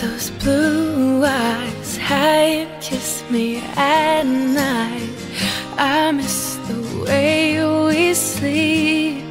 those blue eyes had kissed me at night. I miss the way we sleep,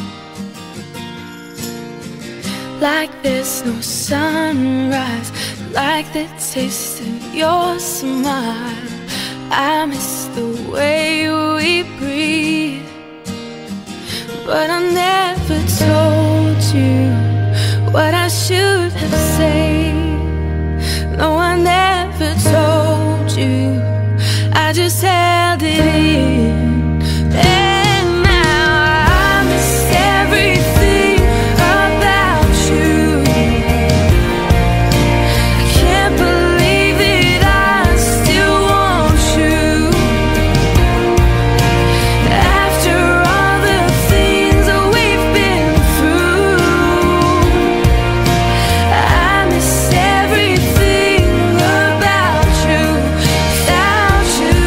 like there's no sunrise, like the taste of your smile. I miss the way we breathe, but I never told you what I should have said. No, I never told you, I just held it in. And now I miss everything about you. I can't believe that I still want you. After all the things that we've been through, I miss everything about you without you.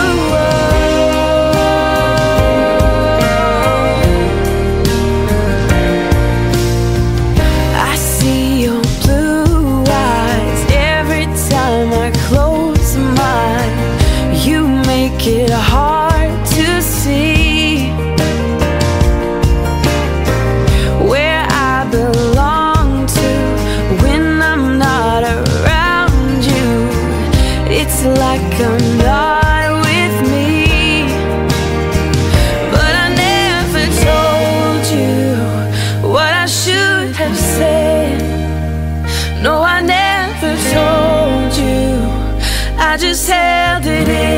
I see your blue eyes every time I close mine. You make it hard to see where I belong to when I'm not around you. It's like I'm not with me, but I never told you what I should have said. No, I never told you, I just held it in.